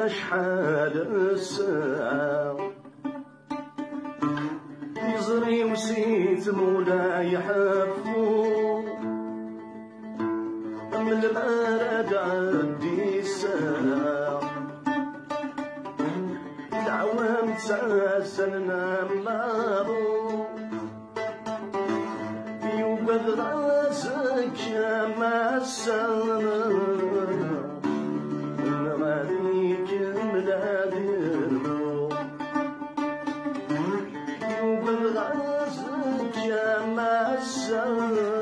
شحال الساعة يزري وسيت مولاي حفو من البرد عدي الساعة العوام تساسلنا ملاضو يوبد راسك يا مسانا نغاديك ملاديرو يوبد راسك يا مسانا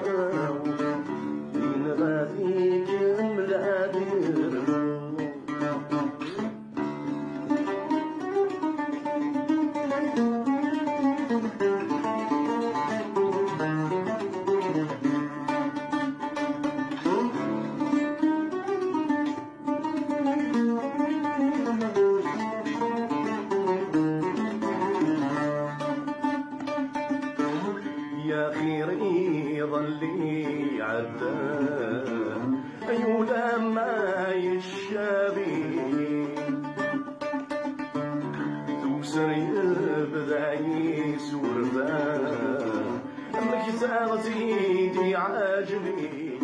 نغاديك ملاديرو يا خيري ظلي عدان أيولا ما يشابي توسر يبدا يسور بان مكتاغتي دي عاجبي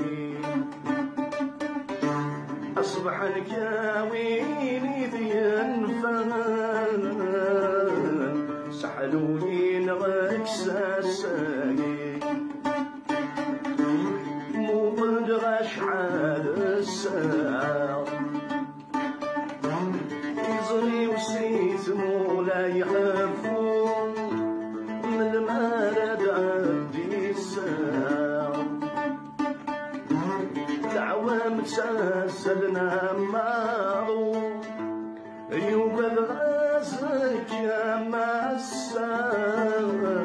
أصبح الكاويني في الفان سحلوني نغاك ساساقي مو قدر شحال الساعة يزري وسيت مولاي حفو من المرد عندي الساعة العوام تساسلنا مارو يوبد راسك يا مسانا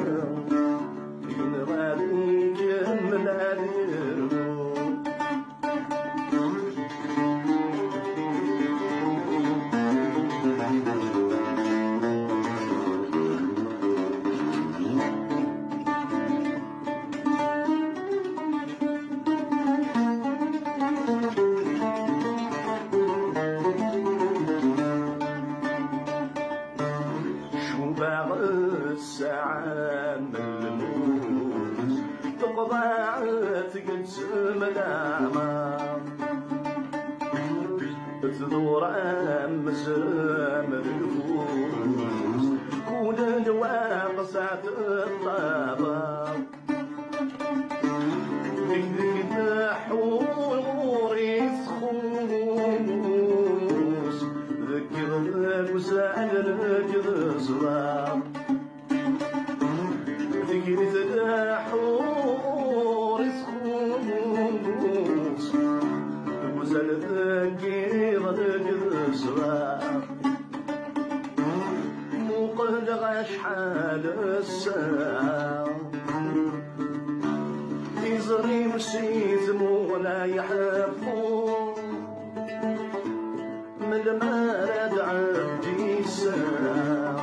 ينغاديك ملاديرو باغ الساعة من الموت تقضعت قسم الأعمار تدور أمزام الفوز كون الواقصة الطابة ذيك حور يسخوس ذكر وسائل الجزرة ذكر حور يسخوس وسائل ذكر الجزرة مقلق شحال الساعة يزري وسيت مولاي حفو من المرد عندي الساعة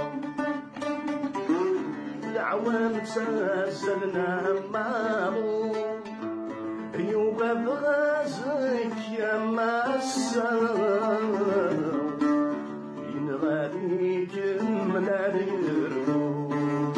العوام تساسلنا مارو يوبا بغازك يا مسانا ينغاديك ملاديرو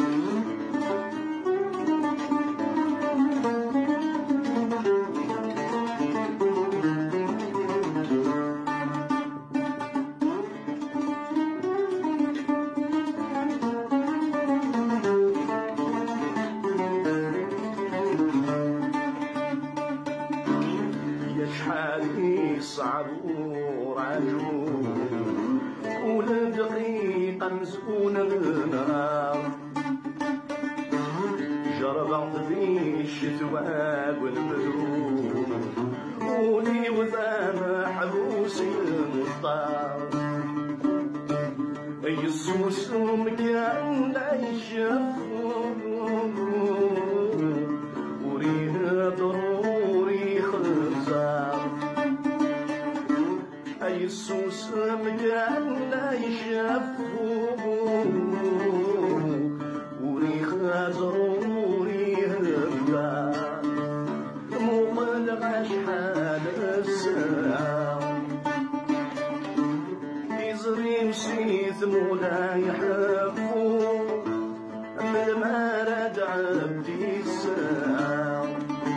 شحال يصعب ورعجون كل دقيقة مسكون النهار جربت في الشتوى والبرود ولي وثام حبوسي المطار أي السوس مكان لا يشوفون وريه ضروري خزار أي السوس مكان لا يشوفون وريخ ضروري هبار مقلق شحال الساعة راد عبدي الساعة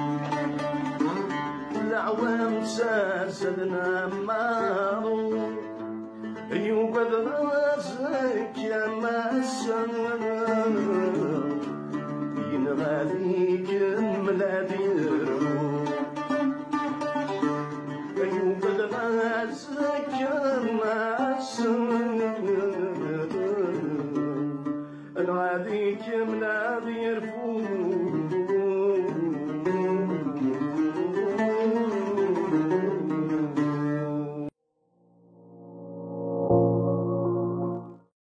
العوام ساسدنا مارو يوقد راسك يا مسا